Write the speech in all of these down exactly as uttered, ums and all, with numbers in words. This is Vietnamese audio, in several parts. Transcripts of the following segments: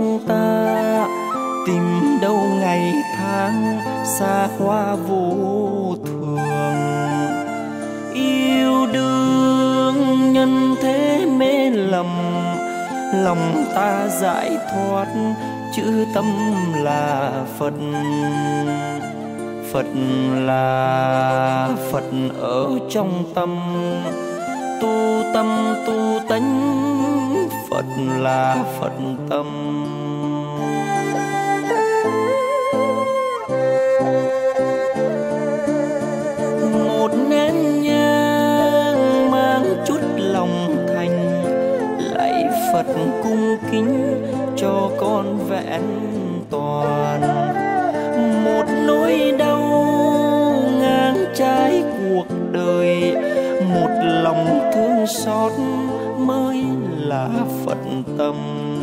trong ta, tìm đâu ngày tháng xa hoa vô thường. Yêu đương nhân thế mê lầm, lòng ta giải thoát chữ tâm là Phật. Phật là Phật ở trong tâm, tu tâm tu tánh, Phật là Phật tâm. Một nén nhang mang chút lòng thành, lạy Phật cung kính cho con vẹn toàn. Một nỗi đau ngang trái cuộc đời, một lòng thương xót mới là Phật tâm.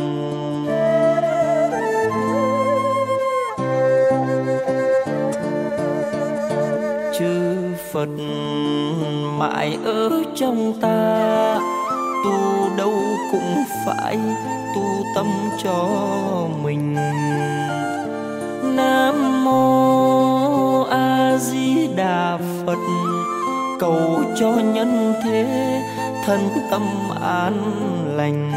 Chư Phật mãi ở trong ta, tu đâu cũng phải tu tâm cho mình. Nam mô A Di Đà Phật, cầu cho nhân thế thân tâm an lành.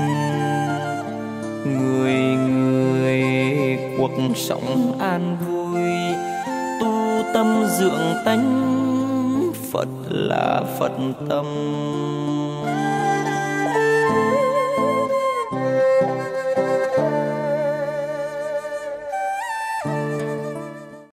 Người người cuộc sống an vui, tu tâm dưỡng tánh, Phật là Phật tâm.